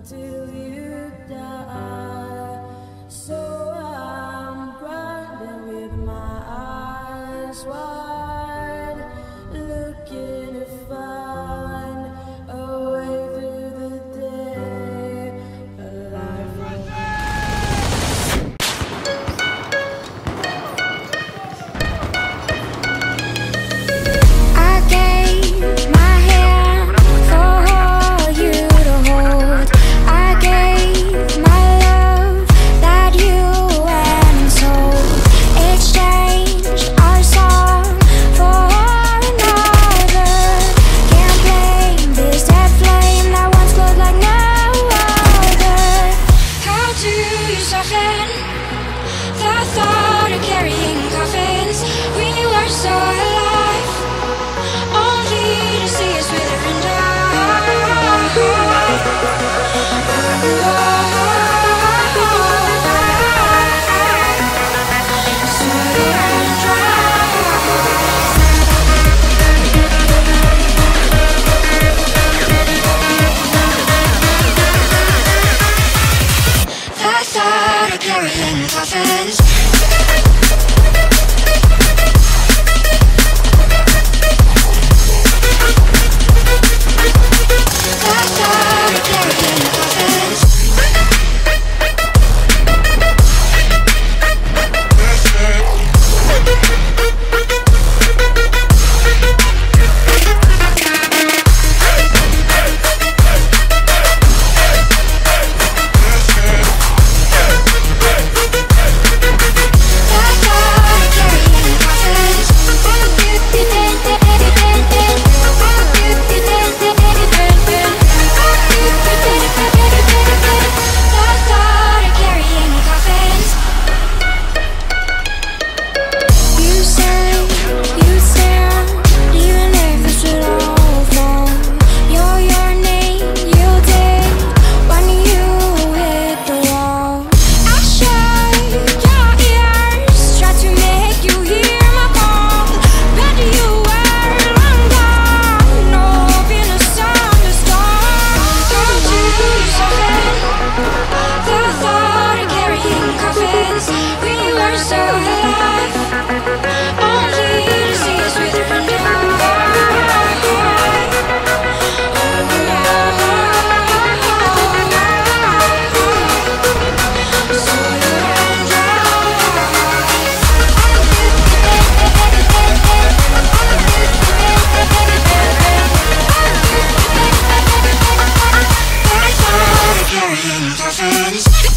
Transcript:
until you die. So I'm grinding with my eyes wide, looking to find a way through the day, alive. I gave my hand for you to hold. I gave my love that you went and sold. Exchanged our song for another. Can't blame this dead flame that once glowed like no other. How do you soften the thought of carrying coffins? We were so alive, only to see us wither and die. Soil and dry. The thought of carrying coffins. Carrying coffins.